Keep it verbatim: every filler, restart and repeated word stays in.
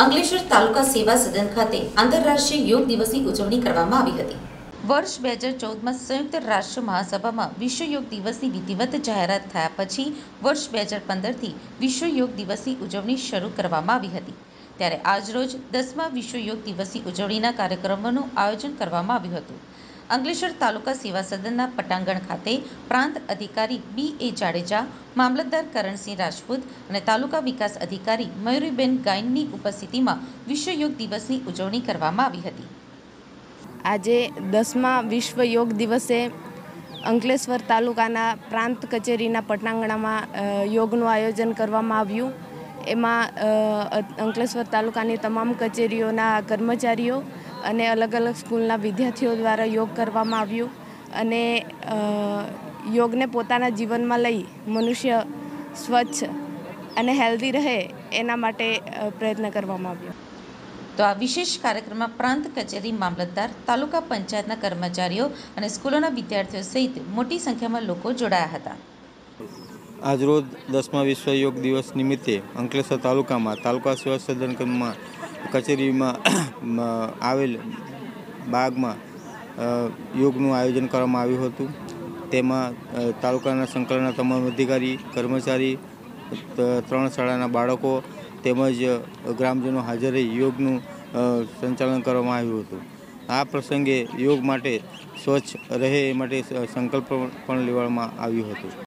અંકલેશ્વર તાલુકા સેવા સદન ખાતે આંતરરાષ્ટ્રીય યોગ દિવસની ઉજવણી કરવામાં આવી હતી। વર્ષ બે હજાર ચૌદમાં સંયુક્ત રાષ્ટ્ર મહાસભામાં વિશ્વ યોગ દિવસની વિધિવત જાહેરાત થયા પછી વર્ષ બે હજાર પંદરથી વિશ્વ યોગ દિવસની ઉજવણી શરૂ કરવામાં આવી હતી। ત્યારે આજરોજ દસમા વિશ્વ યોગ દિવસની ઉજવણીના કાર્યક્રમોનું આયોજન કરવામાં આવ્યું હતું। અંકલેશ્વર તાલુકા સેવા સદનના પટાંગણ ખાતે પ્રાંત અધિકારી બી એ જાડેજા, મામલતદાર કરણસિંહ રાજપૂત અને તાલુકા વિકાસ અધિકારી મયુરીબેન ગાયનની ઉપસ્થિતિમાં વિશ્વ યોગ દિવસની ઉજવણી કરવામાં આવી હતી। આજે દસમા વિશ્વ યોગ દિવસે અંકલેશ્વર તાલુકાના પ્રાંત કચેરીના પટાંગણમાં યોગનું આયોજન કરવામાં આવ્યું। એમાં અંકલેશ્વર તાલુકાની તમામ કચેરીઓના કર્મચારીઓ અને અલગ અલગ સ્કૂલના વિદ્યાર્થીઓ દ્વારા યોગ કરવામાં આવ્યું અને યોગને પોતાના જીવનમાં લઈ મનુષ્ય સ્વચ્છ અને હેલ્ધી રહે એના માટે પ્રયત્ન કરવામાં આવ્યો। તો આ વિશેષ કાર્યક્રમમાં પ્રાંત કચેરી, મામલતદાર, તાલુકા પંચાયતના કર્મચારીઓ અને સ્કૂલોના વિદ્યાર્થીઓ સહિત મોટી સંખ્યામાં લોકો જોડાયા હતા। આજરોજ દસમા વિશ્વ યોગ દિવસ નિમિત્તે અંકલેશ્વર તાલુકામાં તાલુકા સેવા સદનમાં કચેરીમાં આવેલ બાગમાં યોગનું આયોજન કરવામાં આવ્યું હતું। તેમાં તાલુકાના સંકલનના તમામ અધિકારી, કર્મચારી, ત્રણ શાળાના બાળકો તેમજ ગ્રામજનો હાજર રહી યોગનું સંચાલન કરવામાં આવ્યું હતું। આ પ્રસંગે યોગ માટે સ્વચ્છ રહે એ માટે સંકલ્પ પણ લેવામાં આવ્યો હતો।